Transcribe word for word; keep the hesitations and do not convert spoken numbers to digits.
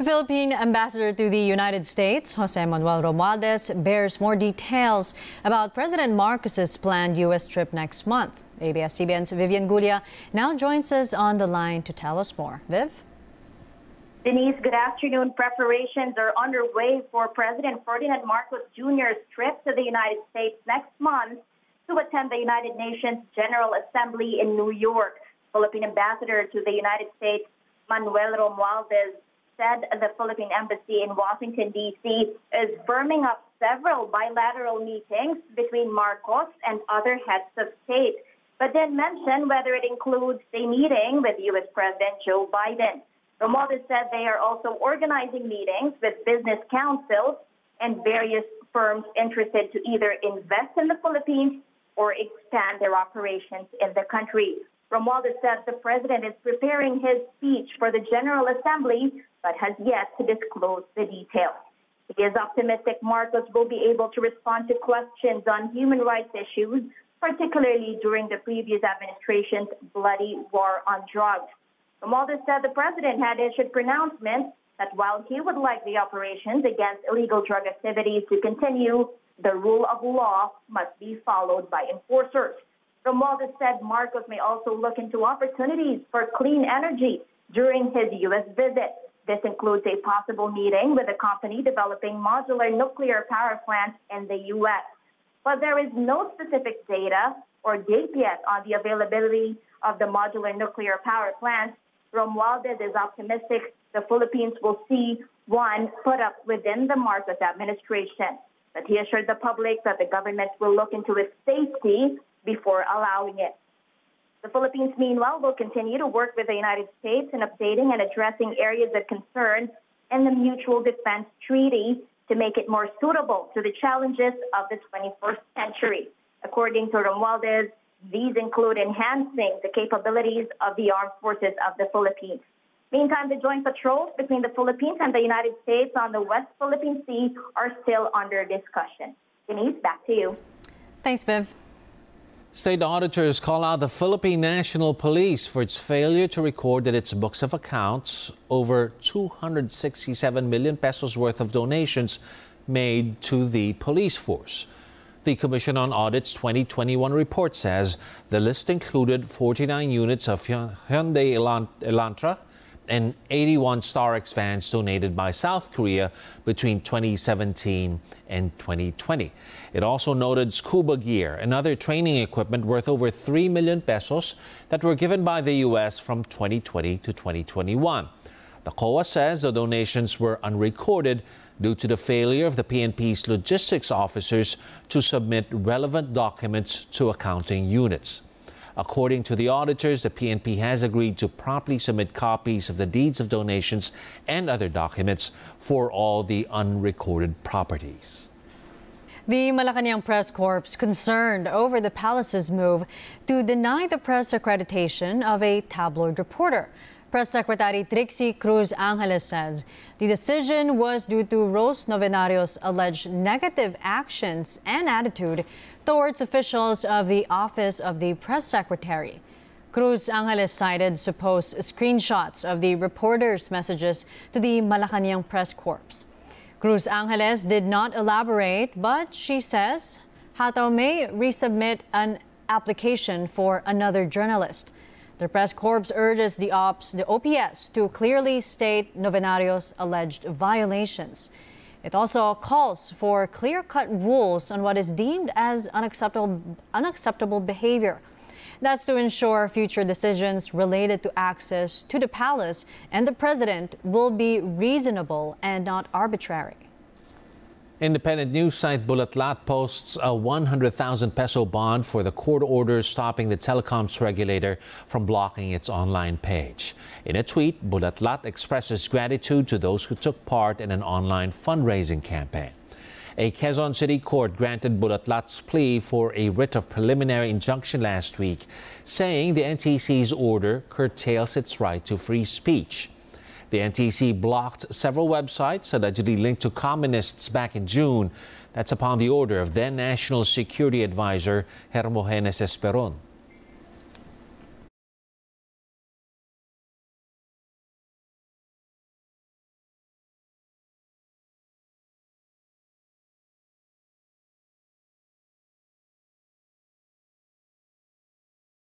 Philippine ambassador to the United States, Jose Manuel Romualdez, bears more details about President Marcos's planned U S trip next month. A B S C B N's Vivian Gulia now joins us on the line to tell us more. Viv? Denise, good afternoon. Preparations are underway for President Ferdinand Marcos Junior's trip to the United States next month to attend the United Nations General Assembly in New York. Philippine ambassador to the United States, Manuel Romualdez, said the Philippine Embassy in Washington, D C is firming up several bilateral meetings between Marcos and other heads of state, but didn't mention whether it includes a meeting with U S President Joe Biden. Romualdez said they are also organizing meetings with business councils and various firms interested to either invest in the Philippines or expand their operations in the country. Romualdez said the president is preparing his speech for the General Assembly, but has yet to disclose the details. He is optimistic Marcos will be able to respond to questions on human rights issues, particularly during the previous administration's bloody war on drugs. Romualdez said the president had issued pronouncements that while he would like the operations against illegal drug activities to continue, the rule of law must be followed by enforcers. Romualdez said Marcos may also look into opportunities for clean energy during his U S visit. This includes a possible meeting with a company developing modular nuclear power plants in the U S. But there is no specific data or date yet on the availability of the modular nuclear power plants. Romualdez is optimistic the Philippines will see one put up within the Marcos administration. But he assured the public that the government will look into its safety before allowing it. The Philippines, meanwhile, will continue to work with the United States in updating and addressing areas of concern in the Mutual Defense Treaty to make it more suitable to the challenges of the twenty-first century. According to Romualdez, these include enhancing the capabilities of the armed forces of the Philippines. Meantime, the joint patrols between the Philippines and the United States on the West Philippine Sea are still under discussion. Denise, back to you. Thanks, Viv. State auditors call out the Philippine National Police for its failure to record in its books of accounts over two hundred sixty-seven million pesos worth of donations made to the police force. The Commission on Audit's twenty twenty-one report says the list included forty-nine units of Hyundai Elantra and eighty-one Starex vans donated by South Korea between twenty seventeen and twenty twenty. It also noted scuba gear and other training equipment worth over three million pesos that were given by the U S from twenty twenty to twenty twenty-one. The C O A says the donations were unrecorded due to the failure of the P N P's logistics officers to submit relevant documents to accounting units. According to the auditors, the P N P has agreed to promptly submit copies of the deeds of donations and other documents for all the unrecorded properties. The Malacanang Press Corps concerned over the palace's move to deny the press accreditation of a tabloid reporter. Press Secretary Trixie Cruz Angeles says the decision was due to Rose Novenario's alleged negative actions and attitude towards officials of the Office of the Press Secretary. Cruz Angeles cited supposed screenshots of the reporter's messages to the Malacanang Press Corps. Cruz Angeles did not elaborate, but she says Hataw may resubmit an application for another journalist. The Press Corps urges the Ops, the O P S to clearly state Novenario's alleged violations. It also calls for clear-cut rules on what is deemed as unacceptable, unacceptable behavior. That's to ensure future decisions related to access to the palace and the president will be reasonable and not arbitrary. Independent news site Bulatlat posts a one hundred thousand peso bond for the court order stopping the telecoms regulator from blocking its online page. In a tweet, Bulatlat expresses gratitude to those who took part in an online fundraising campaign. A Quezon City court granted Bulatlat's plea for a writ of preliminary injunction last week, saying the N T C's order curtails its right to free speech. The N T C blocked several websites allegedly linked to communists back in June. That's upon the order of then National Security Advisor Hermogenes Esperon.